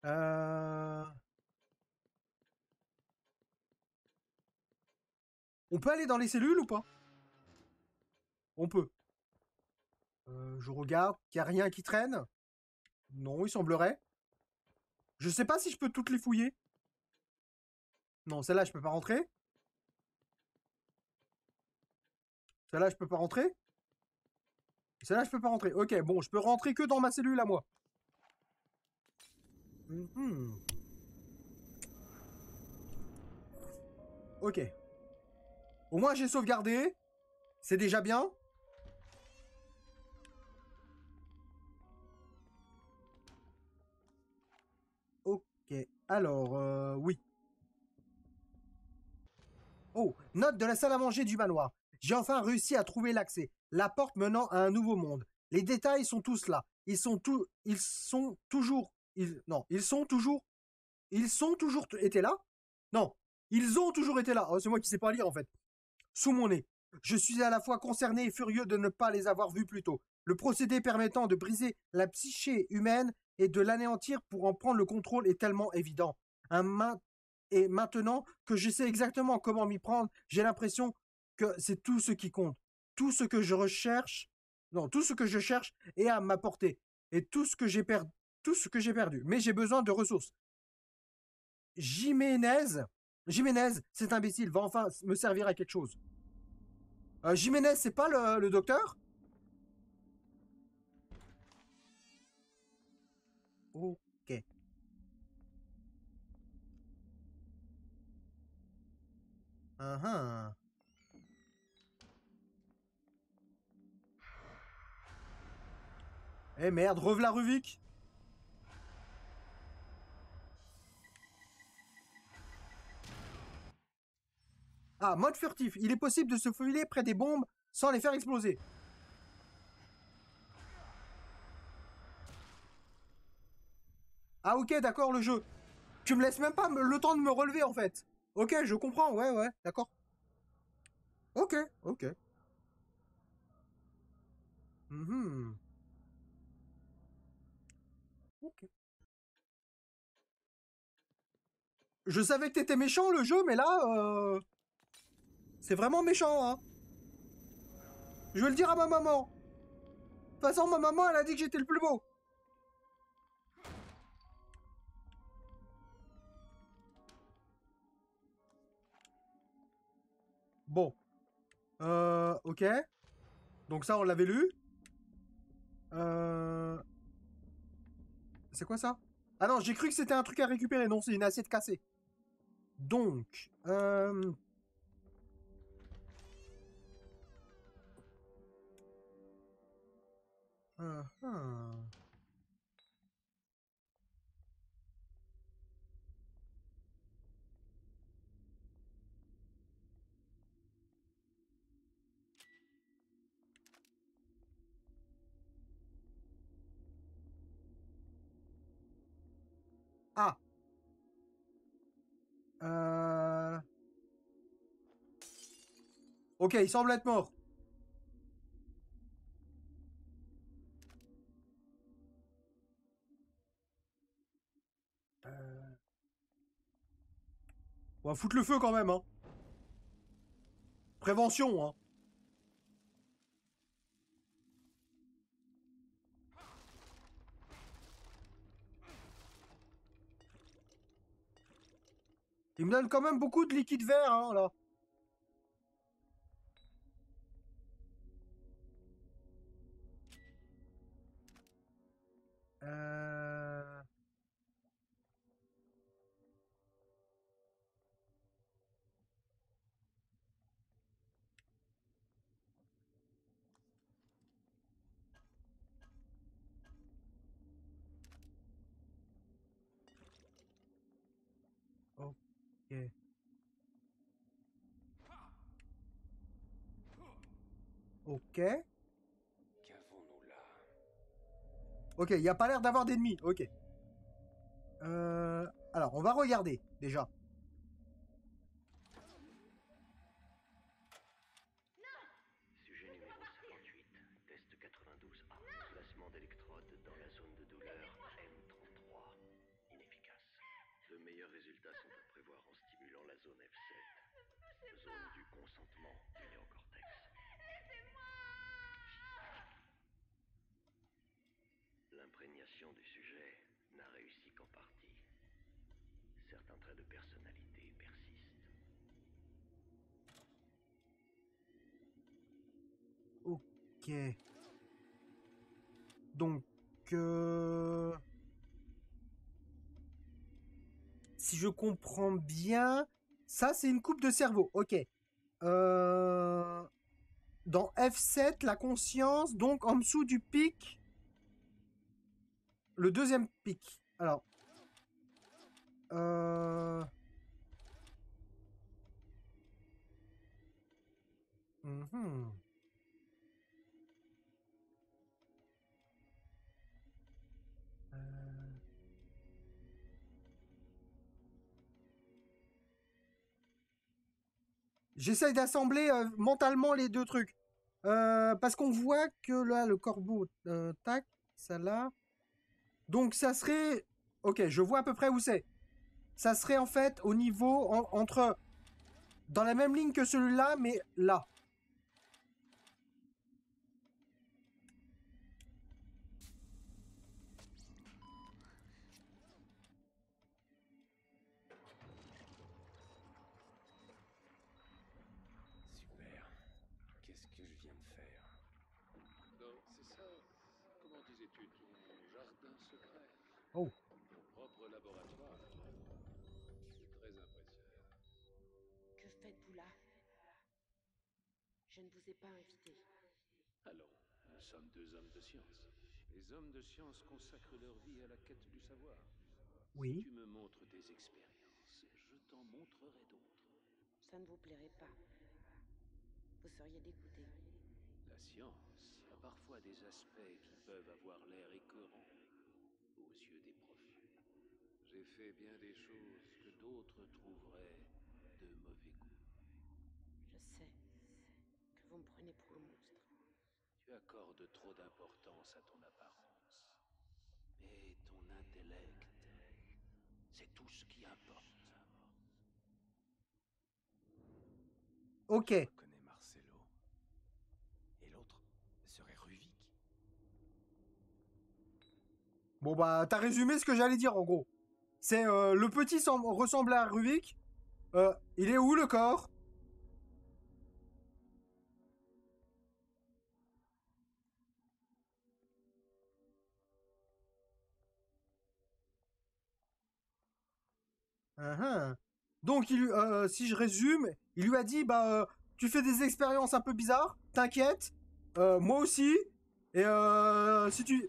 Euh, On peut aller dans les cellules ou pas? On peut. Je regarde, qu'il n'y a rien qui traîne. Non, il semblerait. Je sais pas si je peux toutes les fouiller. Non, celle-là, je peux pas rentrer. Celle-là, je peux pas rentrer. Celle-là, je peux pas rentrer. Ok, bon, je peux rentrer que dans ma cellule à moi. Mhm. Ok. Au moins, j'ai sauvegardé. C'est déjà bien. Ok. Alors, oui. Oh, note de la salle à manger du manoir. J'ai enfin réussi à trouver l'accès. La porte menant à un nouveau monde. Les détails sont tous là. Ils sont toujours, non, ils sont toujours été là. Non, ils ont toujours été là. Oh, c'est moi qui sais pas lire en fait. Sous mon nez. Je suis à la fois concerné et furieux de ne pas les avoir vus plus tôt. Le procédé permettant de briser la psyché humaine et de l'anéantir pour en prendre le contrôle est tellement évident. Et maintenant que je sais exactement comment m'y prendre, j'ai l'impression que c'est tout ce qui compte. Tout ce que je recherche, non, tout ce que je cherche est à ma portée. Et tout ce que j'ai perdu. Mais j'ai besoin de ressources. Jiménez, Jiménez, cet imbécile va enfin me servir à quelque chose. Jiménez, c'est pas le docteur? Ok. Uh-huh. Eh merde, rev'là Ruvik. Ah, mode furtif. Il est possible de se faufiler près des bombes sans les faire exploser. Ah ok, d'accord, le jeu. Tu me laisses même pas le temps de me relever en fait. Ok, je comprends, ouais, ouais, d'accord. Ok, ok. Mhm. Ok. Je savais que t'étais méchant le jeu, mais là, c'est vraiment méchant, hein. Je vais le dire à ma maman. De toute façon, ma maman, elle a dit que j'étais le plus beau. Bon. Ok. Donc ça, on l'avait lu. Euh... C'est quoi ça? Ah non, j'ai cru que c'était un truc à récupérer. Non, c'est une assiette cassée. Donc, ah. Ah. Euh... Ok, il semble être mort. Euh... On va foutre le feu quand même, hein. Prévention, hein. Il me donne quand même beaucoup de liquide vert, hein, là. Euh... Ok. Ok. Qu'avons-nous là? Ok, il n'y a pas l'air d'avoir d'ennemis. Ok. Alors, on va regarder, déjà. Sujet numéro 58, test 92A. Placement d'électrode dans la zone de douleur M33. Inefficace. résultats sont à prévoir en stimulant la zone F7, zone du consentement du néocortex. L'imprégnation du sujet n'a réussi qu'en partie. Certains traits de personnalité persistent. Ok. Donc, si je comprends bien, ça c'est une coupe de cerveau. Ok. Dans F7, la conscience, donc en dessous du pic, le deuxième pic. Alors, mhm. Euh, J'essaye d'assembler mentalement les deux trucs. Parce qu'on voit que là, le corbeau, tac, ça là. Donc ça serait... Ok, je vois à peu près où c'est. Ça serait en fait au niveau entre... Dans la même ligne que celui-là, mais là. Super. Qu'est-ce que je viens de faire? Donc, c'est ça. Comment disais-tu ton jardin secret? Oh. Ton propre laboratoire. C'est très impressionnant. Que faites-vous là? Je ne vous ai pas invité. Allons, nous sommes deux hommes de science. Les hommes de science consacrent leur vie à la quête du savoir. Si Oui. tu me montres des expériences, je t'en montrerai d'autres. Ça ne vous plairait pas. Vous seriez dégoûté. La science a parfois des aspects qui peuvent avoir l'air écœurants aux yeux des profs. J'ai fait bien des choses que d'autres trouveraient de mauvais goût. Je sais que vous me prenez pour un monstre. Tu accordes trop d'importance à ton apparence. Mais ton intellect, c'est tout ce qui importe. Ok. Je reconnais Marcelo. Et l'autre serait Ruvik. Bon bah, t'as résumé ce que j'allais dire en gros. C'est le petit ressemble à Rubik. Il est où le corps? Uhum. Donc, si je résume, il lui a dit, bah, tu fais des expériences un peu bizarres, t'inquiète, moi aussi, et si tu...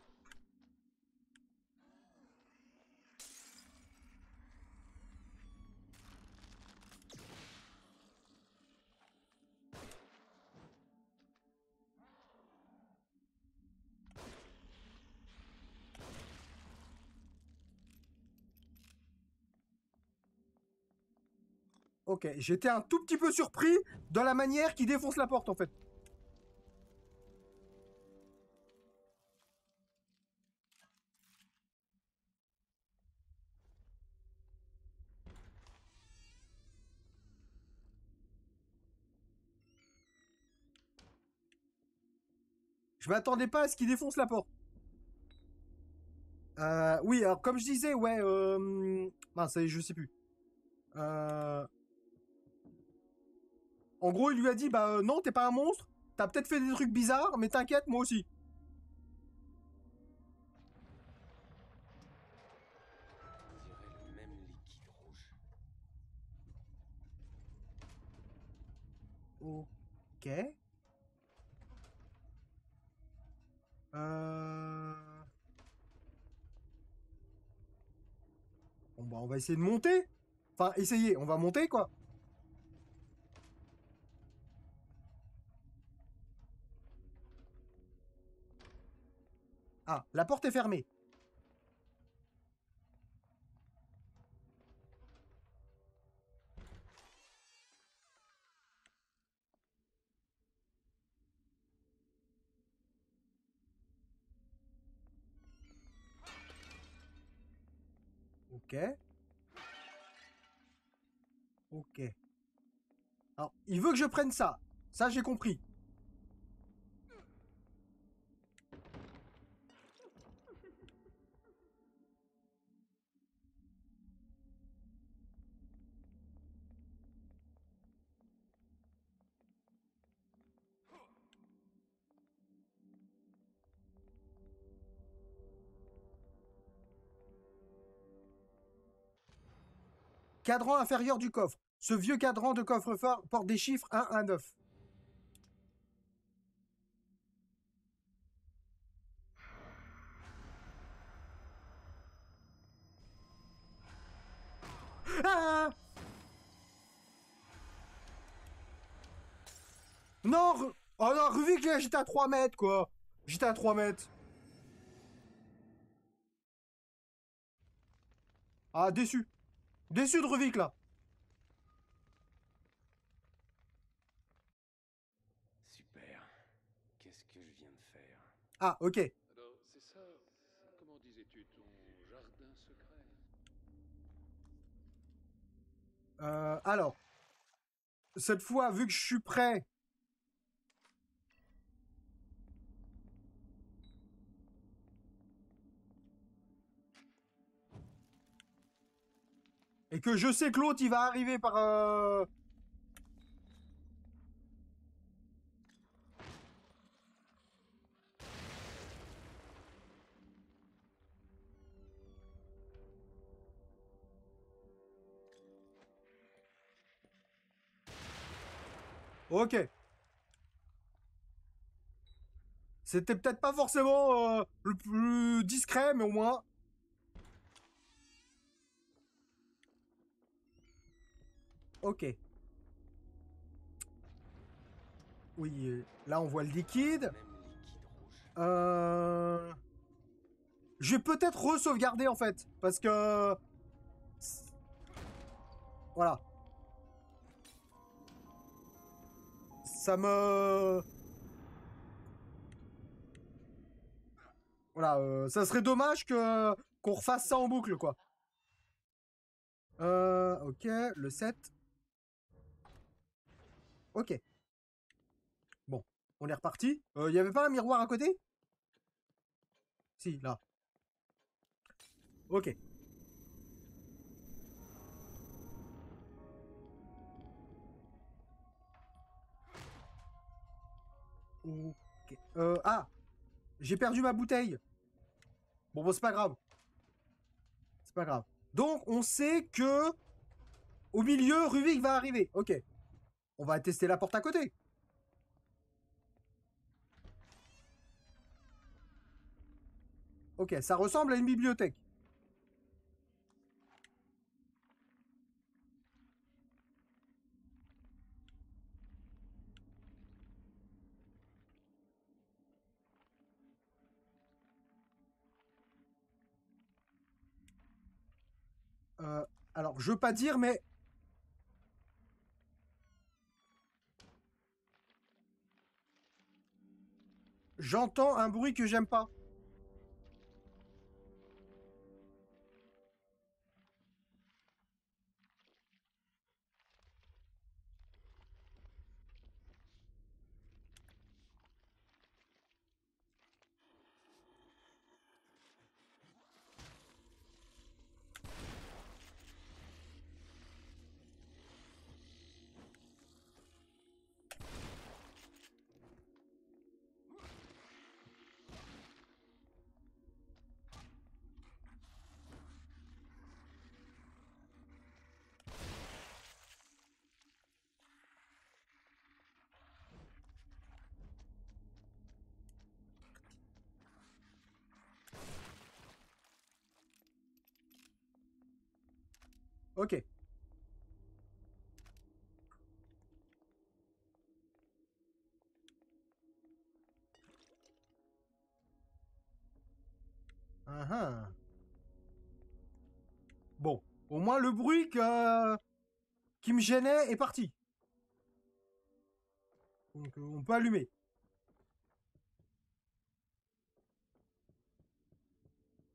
Ok, j'étais un tout petit peu surpris de la manière qu'il défonce la porte, en fait. Je m'attendais pas à ce qu'il défonce la porte. Oui, alors comme je disais, ouais, mince, je sais plus. Euh, En gros, il lui a dit, bah non, t'es pas un monstre, t'as peut-être fait des trucs bizarres, mais t'inquiète, moi aussi. On dirait le même liquide rouge. Ok. Euh... Bon, bah, on va essayer de monter. Enfin, essayer, on va monter, quoi. Ah, la porte est fermée. Ok. Ok. Alors, il veut que je prenne ça. Ça, j'ai compris. Cadran inférieur du coffre. Ce vieux cadran de coffre-fort porte des chiffres 1 à 9. Ah non oh non, Ruvik, j'étais à 3 mètres, quoi. J'étais à 3 mètres. Ah, déçu. Déçu de Ruvik, là. Super. Qu'est-ce que je viens de faire? Ah, ok. Alors, c'est ça. Comment disais-tu ton jardin secret? Alors, cette fois, vu que je suis prêt, et que je sais que l'autre, il va arriver par... Ok. C'était peut-être pas forcément le plus discret, mais au moins... Ok. Oui, là, on voit le liquide. Même liquide rouge. Je vais peut-être re-sauvegarder, en fait. Parce que... Voilà. Ça me... Voilà, ça serait dommage que qu'on refasse ça en boucle, quoi. Ok, le 7. Ok. Bon, on est reparti. Il y avait pas un miroir à côté? Si, là. Ok. Ok. Ah, j'ai perdu ma bouteille. Bon, c'est pas grave. C'est pas grave. Donc, on sait que au milieu, Ruvik va arriver. Ok. On va tester la porte à côté. Ok, ça ressemble à une bibliothèque. Alors, je veux pas dire, mais j'entends un bruit que j'aime pas. Ok. Ah, ah. Bon, au moins le bruit qui me gênait est parti. Donc, on peut allumer.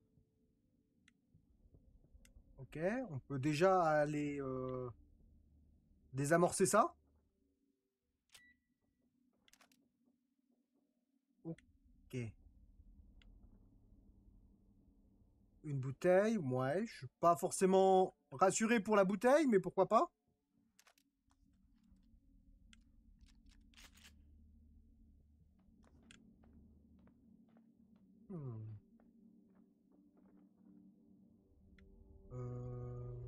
Ok, on peut déjà aller... désamorcer ça. Ok. Une bouteille, ouais. Je suis pas forcément rassuré pour la bouteille, mais pourquoi pas. Hmm. Euh,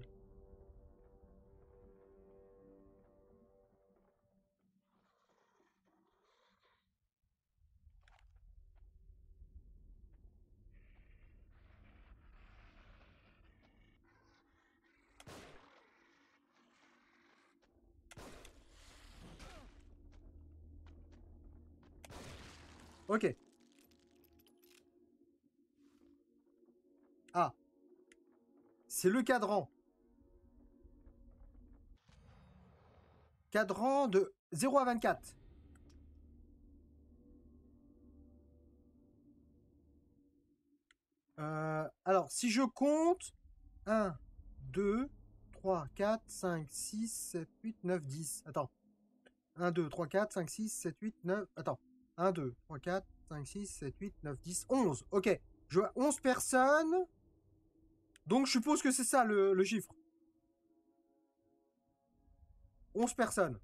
Ok. Ah, c'est le cadran. Cadran de 0 à 24. Alors, si je compte 1, 2, 3, 4, 5, 6, 7, 8, 9, 10. Attends. 1, 2, 3, 4, 5, 6, 7, 8, 9. Attends. 1, 2, 3, 4, 5, 6, 7, 8, 9, 10, 11. Ok. Je vois 11 personnes. Donc, je suppose que c'est ça le chiffre. 11 personnes.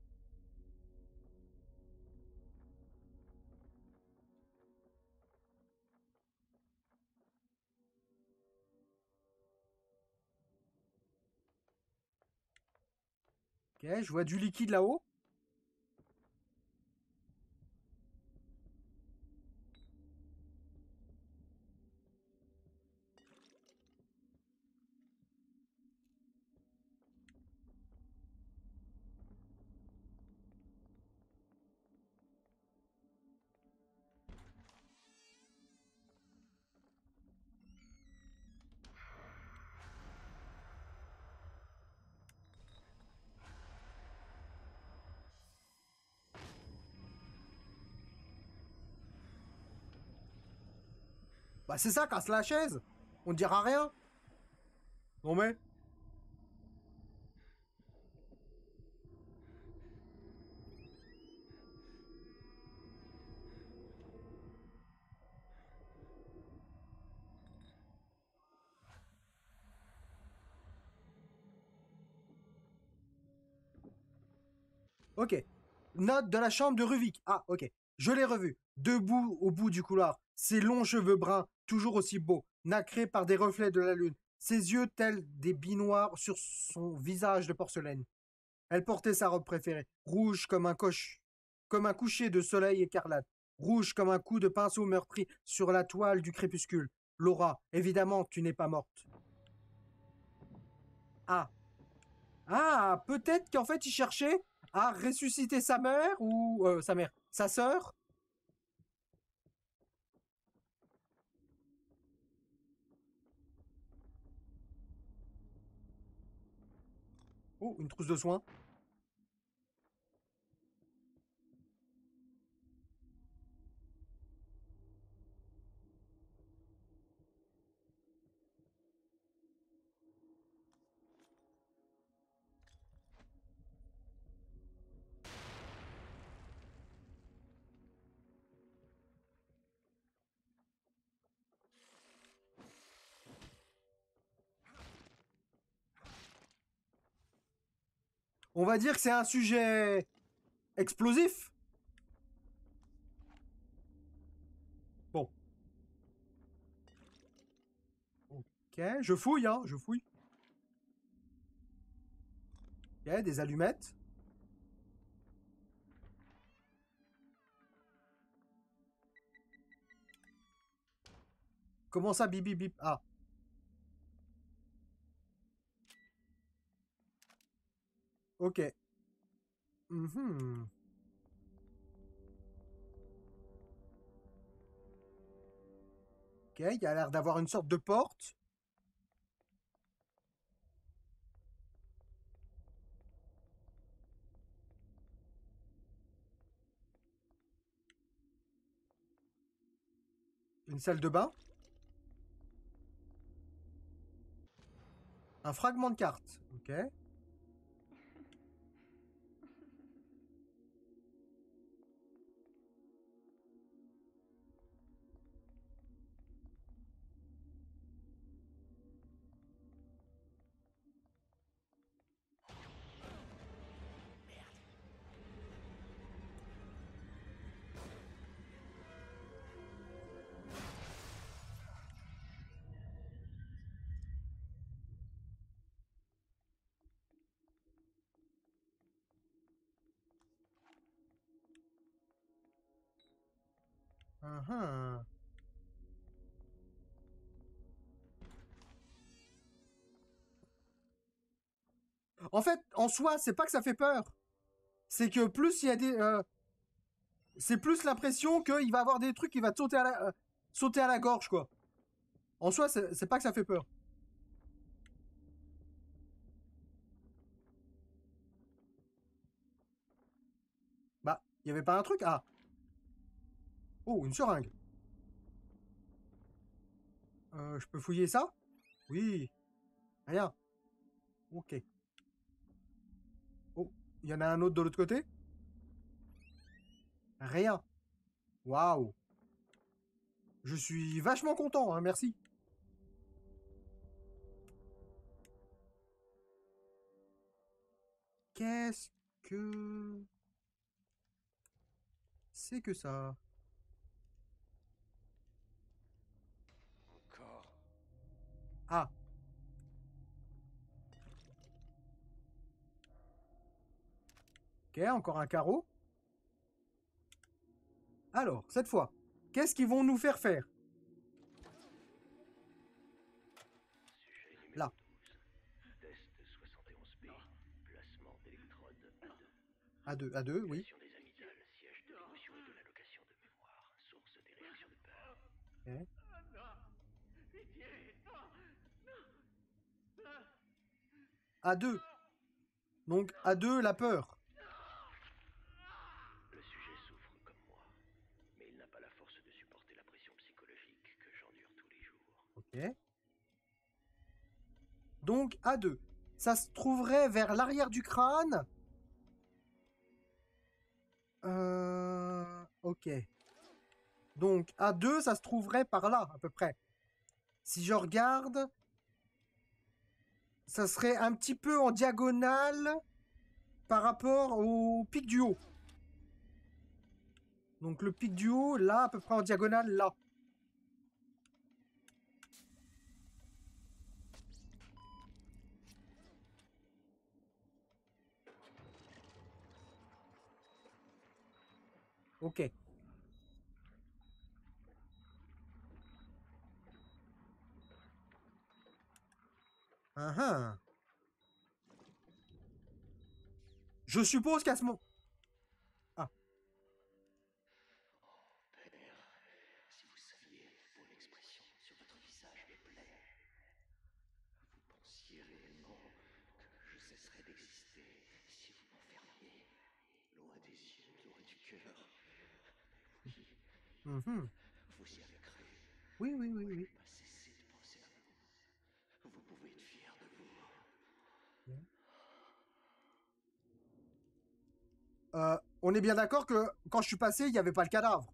Ok, je vois du liquide là-haut. Bah, c'est ça, casse la chaise. On ne dira rien. Non mais. Ok. Note de la chambre de Ruvik. Ah, ok. Je l'ai revu. Debout au bout du couloir. Ses longs cheveux bruns, toujours aussi beaux, nacrés par des reflets de la lune. Ses yeux tels des billes noires sur son visage de porcelaine. Elle portait sa robe préférée, rouge comme un coucher de soleil écarlate, rouge comme un coup de pinceau meurtri sur la toile du crépuscule. Laura, évidemment, tu n'es pas morte. Ah, ah, peut-être qu'en fait il cherchait à ressusciter sa mère ou sa mère, sa sœur. Oh, une trousse de soins. On va dire que c'est un sujet explosif. Bon, ok, je fouille, hein, je fouille. Ok, des allumettes. Comment ça, bip bip bip? Ah, ok. Mhm. Ok, il y a l'air d'avoir une sorte de porte. Une salle de bain. Un fragment de carte. Ok. Uhum. En fait, en soi, c'est pas que ça fait peur. C'est que plus il y a des... c'est plus l'impression qu'il va avoir des trucs qui va te sauter à la gorge, quoi. En soi, c'est pas que ça fait peur. Bah, il y avait pas un truc? Ah. Oh, une seringue. Je peux fouiller ça? Oui. Rien. Ok. Oh, il y en a un autre de l'autre côté? Rien. Waouh. Je suis vachement content, hein, merci. Qu'est-ce que c'est que ça? Encore. Ah. Ok, encore un carreau. Alors, cette fois, qu'est-ce qu'ils vont nous faire faire? Sujet numéro Là. 12. Test 71B. Placement d'électrodes À deux, oui. A2. Stimulation des amygdales, siège de l'émotion et de l'allocation de mémoire. Source des réactions de peur. Ok. À deux. Donc, à deux, la peur. Le sujet souffre comme moi, mais il n'a pas la force de supporter la pression psychologique que j'endure tous les jours. Ok. Donc, à deux. Ça se trouverait vers l'arrière du crâne. Ok. Donc, à deux, ça se trouverait par là, à peu près. Si je regarde, ça serait un petit peu en diagonale par rapport au pic du haut. Donc, le pic du haut, là, à peu près en diagonale, là. Ok. Uhum. Je suppose qu'à ce moment... Ah, Si vous saviez mon expression sur votre visage me plaît, vous pensiez réellement que je cesserais d'exister si vous m'enfermiez loin des yeux, loin du cœur. mhm. Vous y avez cru. Oui, oui, oui, oui. Pas cesser de penser à vous. Vous pouvez être fier de vous. On est bien d'accord que quand je suis passé, il n'y avait pas le cadavre.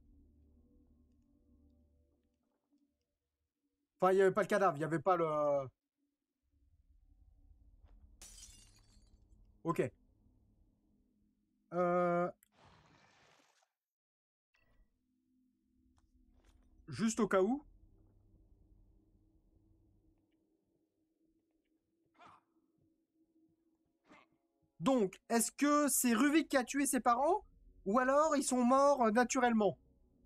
Enfin, il n'y avait pas le cadavre, il n'y avait pas le... Ok. Euh, Juste au cas où. Donc, est-ce que c'est Ruvik qui a tué ses parents? Ou alors ils sont morts naturellement?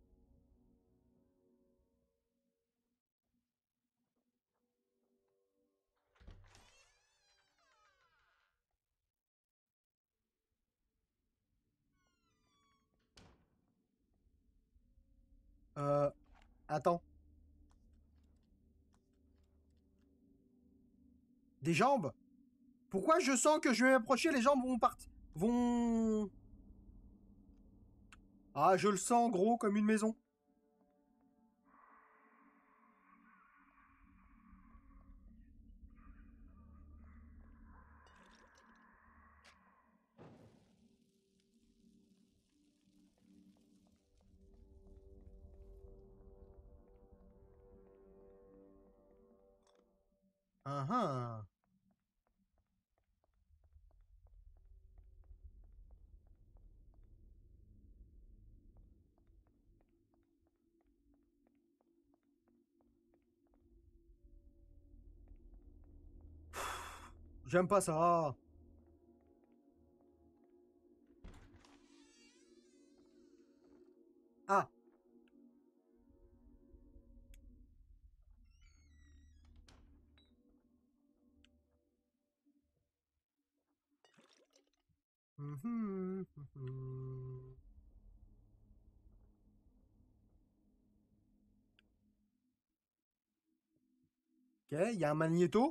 Euh, Attends. Des jambes? Pourquoi je sens que je vais m'approcher, les jambes vont partir... Vont... Ah, je le sens gros comme une maison. Ah ah. J'aime pas ça. Ah. Mhm, mhm. Ok, il y a un magnéto.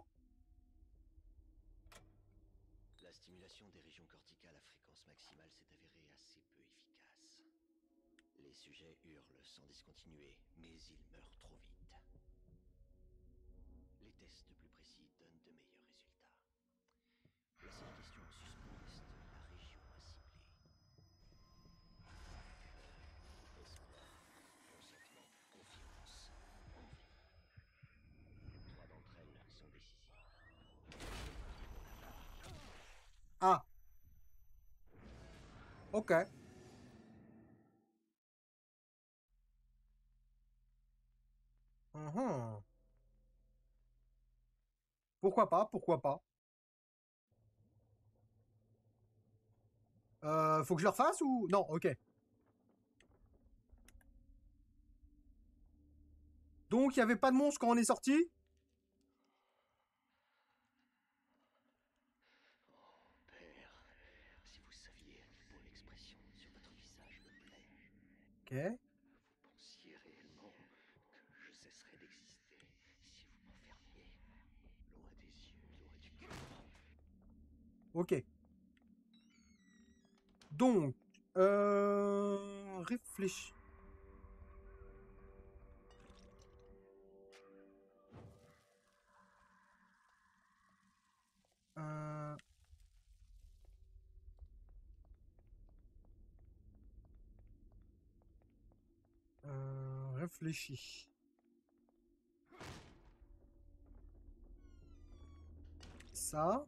La stimulation des régions corticales à fréquence maximale s'est avérée assez peu efficace. Les sujets hurlent sans discontinuer, mais ils meurent trop vite. Les tests plus précis donnent de meilleurs résultats. La seule question en suspens reste la région à cibler. Espoir, consentement, confiance, envie. Trois d'entre elles sont décisives. Ah, ok. Mhm. Pourquoi pas, pourquoi pas. Faut que je le refasse ou... Non, ok. Donc, il n'y avait pas de monstre quand on est sorti. Père, si vous saviez à quel point l'expression sur votre visage me plaît, Ok, vous pensiez réellement que je cesserais d'exister si vous m'enfermiez, loin des yeux, loin du cœur. ok. Donc, réfléchis. Euh, réfléchis. Ça.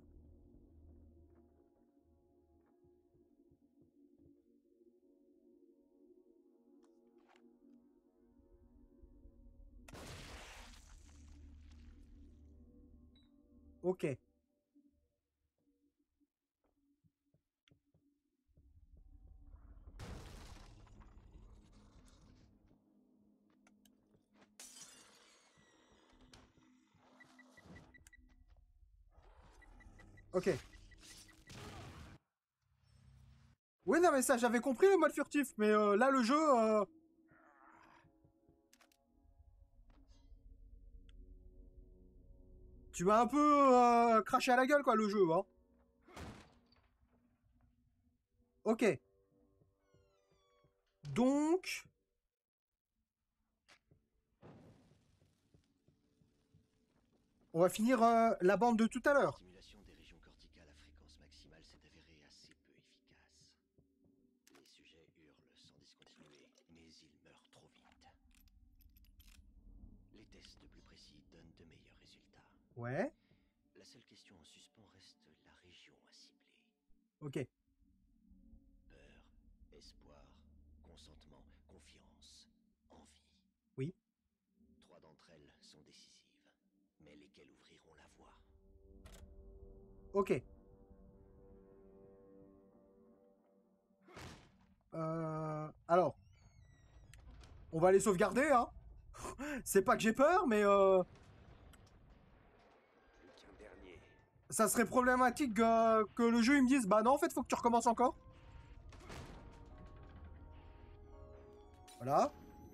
Ok. Ok. Oui, non, mais ça, j'avais compris le mode furtif. Mais là, le jeu... tu m'as un peu craché à la gueule, quoi, le jeu, hein. Ok. Donc... On va finir la bande de tout à La l'heure. stimulation des régions corticales à fréquence maximale s'est avérée assez peu efficace. Les sujets hurlent sans discontinuer, mais ils meurent trop vite. Les tests plus précis donnent de meilleurs résultats. Ouais. La seule question en suspens reste la région à cibler. Ok. Peur, espoir, consentement, confiance, envie. Oui. Trois d'entre elles sont décisives, mais lesquelles ouvriront la voie? Ok. Alors, on va les sauvegarder, hein. C'est pas que j'ai peur, mais Plus qu'un dernier. ça serait problématique que le jeu il me dise bah non, en fait, faut que tu recommences encore. Voilà.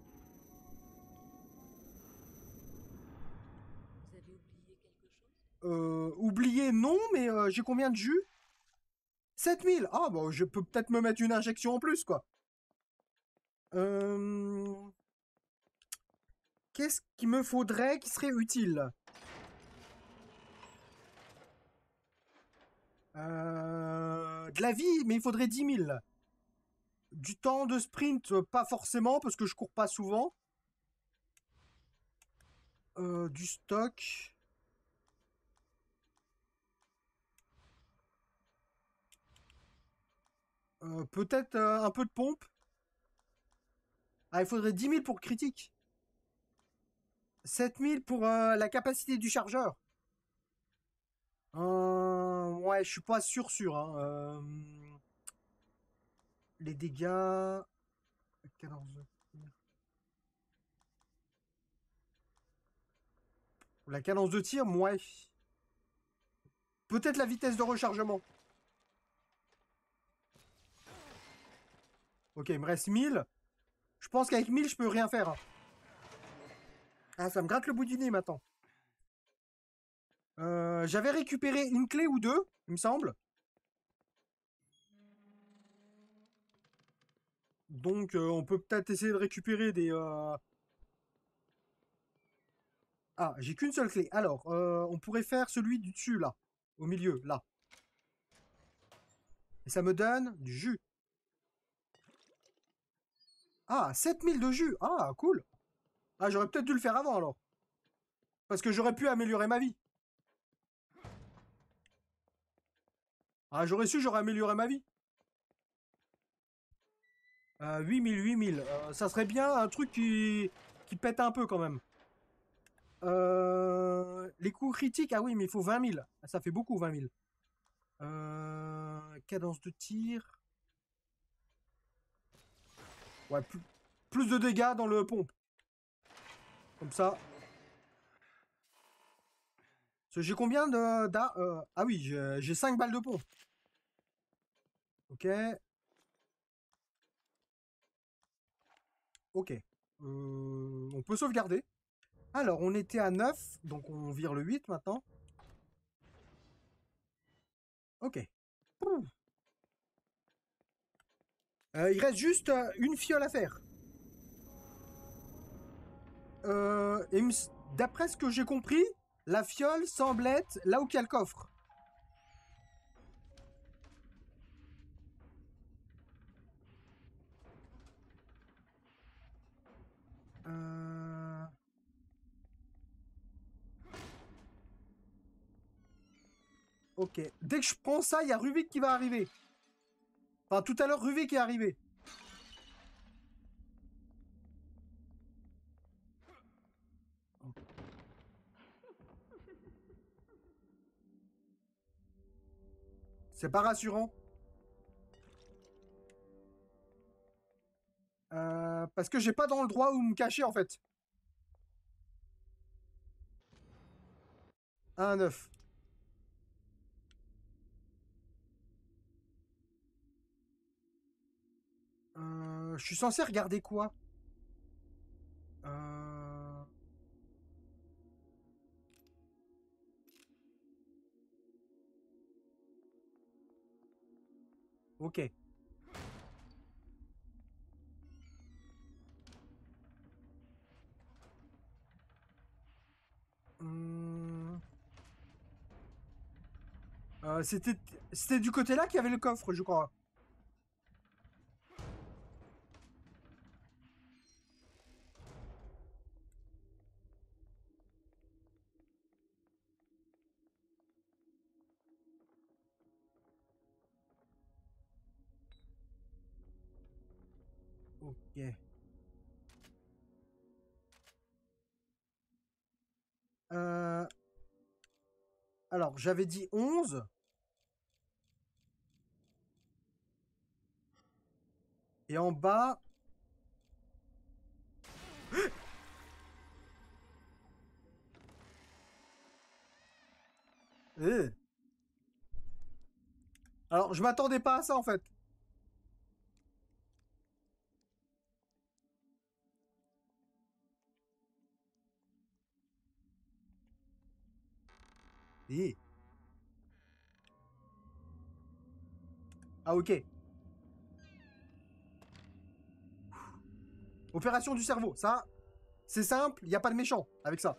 Vous avez oublié quelque chose? Oublier, non, mais j'ai combien de jus? 7000. Ah, bon, je peux peut-être me mettre une injection en plus, quoi. Euh, Qu'est-ce qu'il me faudrait qui serait utile? De la vie, mais il faudrait 10 000. Du temps de sprint, pas forcément, parce que je cours pas souvent. Du stock. Peut-être un peu de pompe. Ah, il faudrait 10 000 pour critique. 7 000 pour la capacité du chargeur. Ouais, je suis pas sûr, hein. Les dégâts. Cadence de tir. La cadence de tir, ouais. Peut-être la vitesse de rechargement. Ok, il me reste 1000. Je pense qu'avec 1000, je peux rien faire. Hein. Ah, ça me gratte le bout du nez maintenant. J'avais récupéré une clé ou deux, il me semble. Donc, on peut peut-être essayer de récupérer des... Ah, j'ai qu'une seule clé. Alors, on pourrait faire celui du dessus, là. Au milieu, là. Et ça me donne du jus. Ah, 7000 de jus. Ah, cool. Ah, j'aurais peut-être dû le faire avant, alors. Parce que j'aurais pu améliorer ma vie. Ah, j'aurais su, j'aurais amélioré ma vie. 8000, 8000. Ça serait bien un truc qui pète un peu, quand même. Les coups critiques, ah oui, mais il faut 20 000. Ça fait beaucoup, 20 000. Cadence de tir. Ouais, plus de dégâts dans le pompe. Comme ça. J'ai combien de... ah oui, j'ai 5 balles de pompe. Ok. Ok. On peut sauvegarder. Alors, on était à 9, donc on vire le 8 maintenant. Ok. Il reste juste une fiole à faire. Et d'après ce que j'ai compris, la fiole semble être là où il y a le coffre. Ok. Dès que je prends ça, il y a Ruvik qui va arriver. Enfin, tout à l'heure, Ruvik est arrivé. C'est pas rassurant. Parce que j'ai pas dans le droit où me cacher, en fait. 1-9. Je suis censé regarder quoi? Ok. Hum, c'était du côté là qu'il y avait le coffre, je crois. Ok. Euh, alors, j'avais dit 11. Et en bas... Euh. Alors, je m'attendais pas à ça, en fait. Eh. Ah, ok. Opération du cerveau. Ça, c'est simple. Il n'y a pas de méchant avec ça.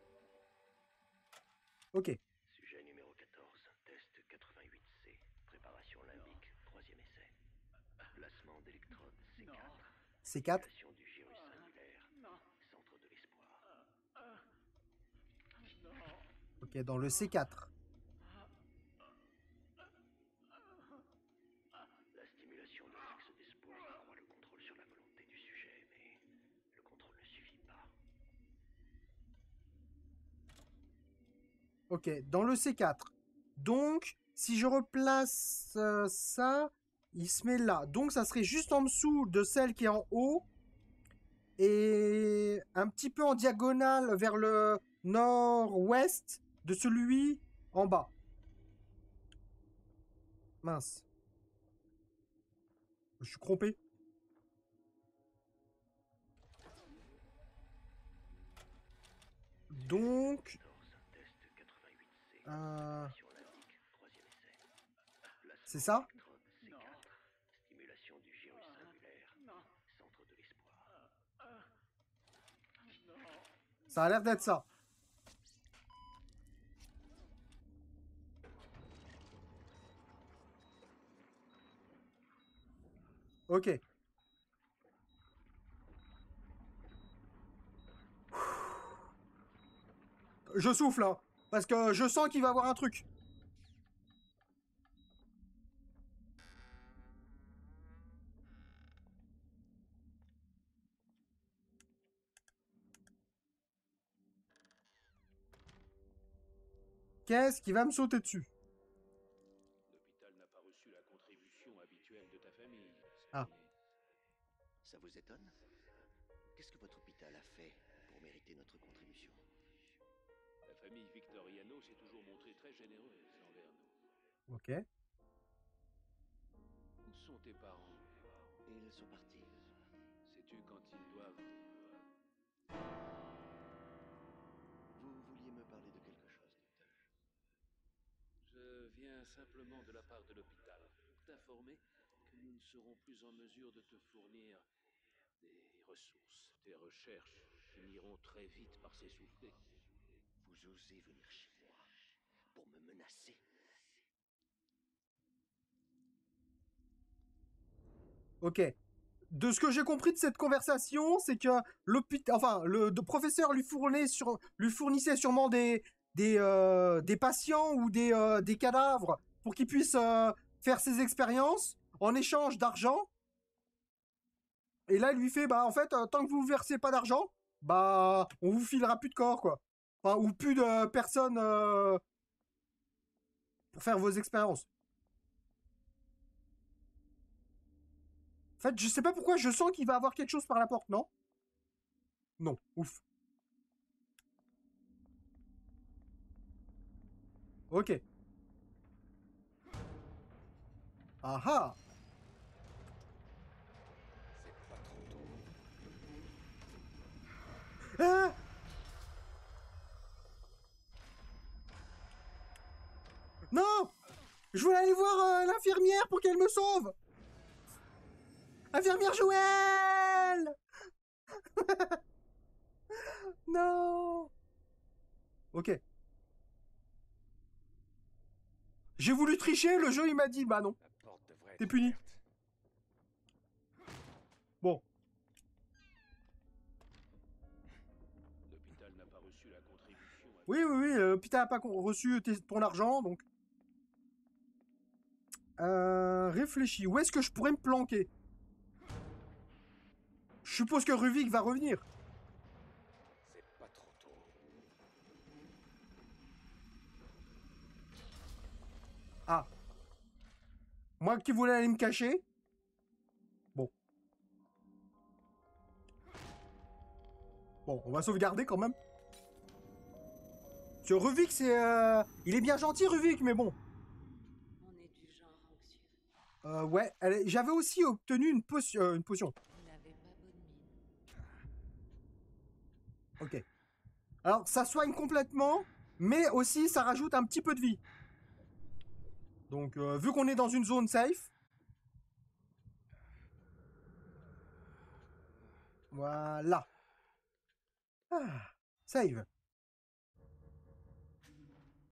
Ok. Sujet numéro 14, test 88C. Préparation limbique, troisième essai. Placement d'électrode C4. C4. Stimulation du gyrus singulaire. Centre de l'espoir. Ok, dans le C4. La stimulation de l'axe d'espoir accroît le contrôle sur la volonté du sujet, mais le contrôle ne suffit pas. Ok, dans le C4. Donc, si je replace ça, il se met là. Donc, ça serait juste en dessous de celle qui est en haut. Et un petit peu en diagonale vers le nord-ouest de celui en bas. Mince. Je suis trompé. Donc... C'est ça? Stimulation du gyrus singulaire. Centre de l'espoir. Ça a l'air d'être ça. Ok. Je souffle, hein, parce que je sens qu'il va y avoir un truc. Qu'est-ce qui va me sauter dessus? L'hôpital n'a pas reçu la contribution habituelle de ta famille. Ah. Ça vous étonne? Qu'est-ce que votre hôpital a fait pour mériter notre contribution? La famille Victoriano s'est toujours montrée très généreuse envers nous. Ok. Où sont tes parents? Ils sont partis. Sais-tu quand ils doivent... Vous vouliez me parler de quelque chose, docteur? Je viens simplement de la part de l'hôpital pour t'informer que nous ne serons plus en mesure de te fournir des ressources. Tes recherches finiront très vite par s'essouffler. Vous osez venir chez moi pour me menacer? Ok. De ce que j'ai compris de cette conversation, c'est que l'hôpital, enfin, le professeur lui fournissait sûrement des patients ou des cadavres pour qu'il puisse faire ses expériences en échange d'argent. Et là, il lui fait, bah, en fait, tant que vous ne versez pas d'argent, bah, on vous filera plus de corps, quoi. Enfin, ou plus de personnes pour faire vos expériences. En fait, je sais pas pourquoi, je sens qu'il va avoir quelque chose par la porte, non? Non, ouf. Ok. Ah ah! C'est pas trop tôt. Ah! Non! Je voulais aller voir l'infirmière pour qu'elle me sauve! Infirmière Joël! Non! Ok. J'ai voulu tricher, le jeu il m'a dit bah non. La porte devrait être T'es puni. ouverte. Bon. L'hôpital n'a pas reçu la contribution. Oui, l'hôpital n'a pas reçu ton argent, donc... Réfléchis, où est-ce que je pourrais me planquer? Je suppose que Ruvik va revenir. C'est pas trop tôt. Ah. Moi qui voulais aller me cacher. Bon. Bon, on va sauvegarder quand même. Parce que Ruvik, c'est... Il est bien gentil, Ruvik, mais bon. On est du genre anxieux. Ouais, j'avais aussi obtenu une potion. Vous n'avez pas bonne mine. Ok. Alors, ça soigne complètement, mais aussi ça rajoute un petit peu de vie. Donc, vu qu'on est dans une zone safe. Voilà. Ah, save.